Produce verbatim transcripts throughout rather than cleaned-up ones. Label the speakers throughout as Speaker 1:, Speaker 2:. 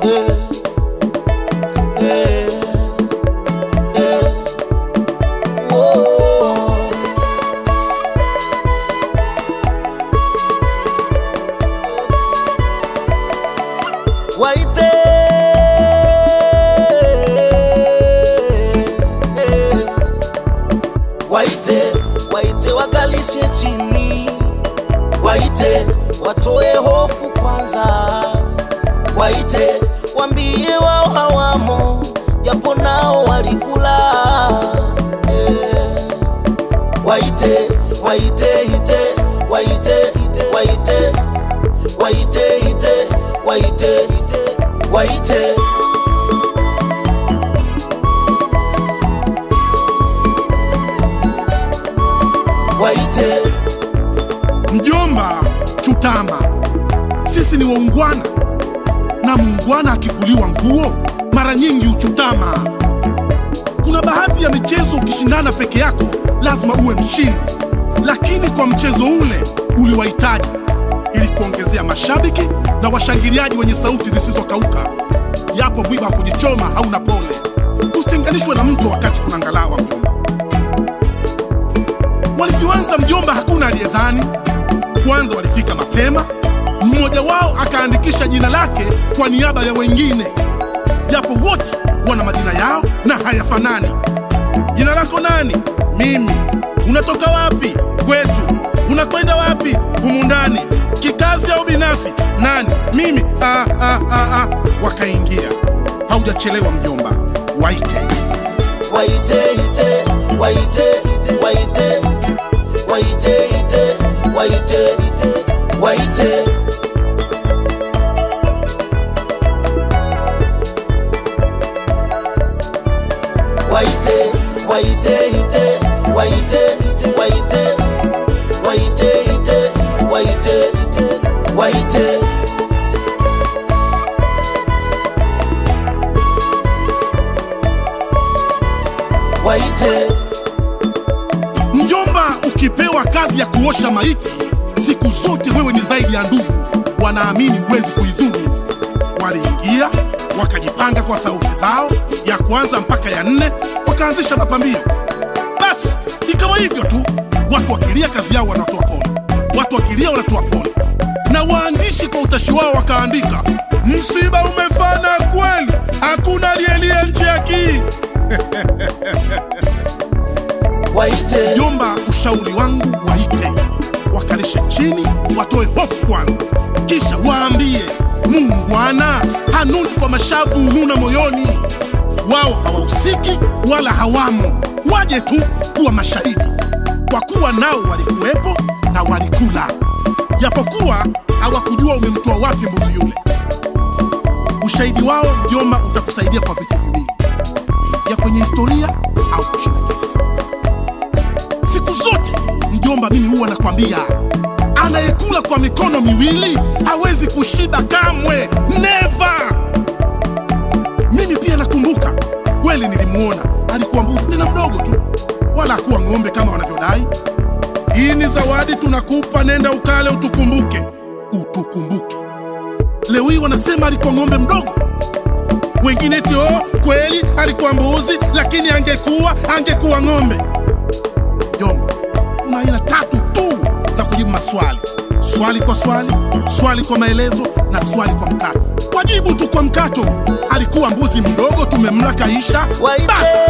Speaker 1: eh, eh, eh, oh. Waite, waite, waite wakalishe chini, waite watoe hofu kwanza, waite wambie wao hawamo japo nao walikula, eh. Waite, waite ite, waite, waite, waite ite, waite, waite. Waite.
Speaker 2: Mjomba, chutama. Sisi ni waungwana, na muungwana akivuliwa nguo mara nyingi uchutama. Kuna baadhi ya michezo ukishindana peke yako lazima uwe mshindi, lakini kwa mchezo ule uliwahitaji ili kuongezea mashabiki na washangiliaji wenye sauti zisizokauka. Yapo mwiba kujichoma hauna pole, usitenganishwe na mtu wakati kuna ngalawa. Mjomba, walivyoanza mjomba hakuna aliyedhani. Kwanza walifika mapema, mmoja wao akaandikisha jina lake kwa niaba ya wengine, japo wote wana majina yao na hayafanani. Jina lako nani? Mimi. Unatoka wapi? Kwetu. Unakwenda wapi? Humu ndani. Kikazi au binafsi? Nani? Mimi. Ah, ah, ah, ah. Wakaingia. Haujachelewa mjomba. Waite.
Speaker 1: Waite ite, waite, waite, waite ite, waite, waite. Waite, waite ite, waite, waite, waite ite, waite, waite. Waite.
Speaker 2: Mjomba, ukipewa kazi ya kuosha maiti, siku zote wewe ni zaidi ya ndugu. Wanaamini huwezi kuidhuru. Waliingia, wakajipanga kwa sauti zao, ya kwanza mpaka ya nne, wakaanzisha mapambio. Basi, ikawa hivyo tu. Watu wakilia kazi yao wanatoa pole, watu wakilia wanatoa pole. Na waandishi kwa utashi wao wakaandika, msiba umefana kweli, hakuna aliyelia nje ya kii.
Speaker 1: Waite.
Speaker 2: Jomba, ushauri wangu waite, wakalishe chini, watoe hofu kwanza, kisha waambie muungwana hanuni kwa mashavu, ununa moyoni. Wao hawahusiki wala hawamo, waje tu kuwa mashahidi, kwa kuwa nao walikuwepo na walikula, japokuwa hawakujua umemtoa wapi mbuzi yule. Ushahidi wao mjomba utakusaidia kwa vitu viwili, ya kwenye historia au kushinda kesi. Siku zote mjomba, mimi huwa nakwambia, anayekula kwa mikono miwili hawezi kushiba kamwe, never. Mimi pia nakumbuka kweli, nilimuona alikuwa mbuzi tena mdogo tu, wala hakuwa ng'ombe kama wanavyodai. Hii ni zawadi tunakupa, nenda ukale utukumbuke, utukumbuke. Leo hii wanasema alikuwa ng'ombe mdogo, wengine eti oh, kweli alikuwa mbuzi, lakini angekuwa angekuwa ng'ombe. Jomba, kuna aina tatu tu za kujibu maswali: swali kwa swali, swali kwa maelezo, na swali kwa mkato. Wajibu tu kwa mkato. Alikuwa mbuzi mdogo, tumemla kaisha. Basi.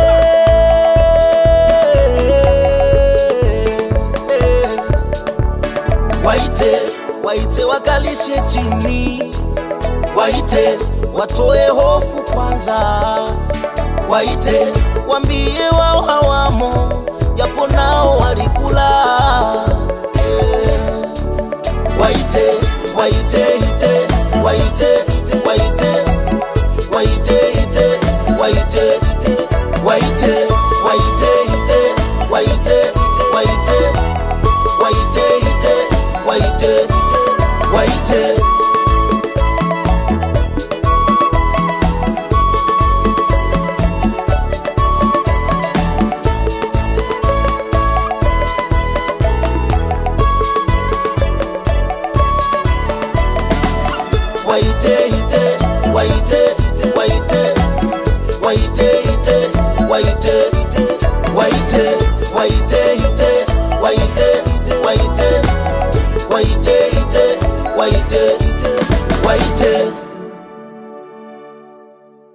Speaker 1: Waite, waite wakalishe chini, waite watoe hofu kwanza, waite wambie wao hawamo japo nao walikula, eh. Waite, waite ite, waite, waite, waite ite, waite, waite, waite ite, waite, waite, waite ite, waite, waite. Waite ite, waite, waite, waite, ite, waite, waite, waite, ite, waite, waite, waite, ite, waite, waite.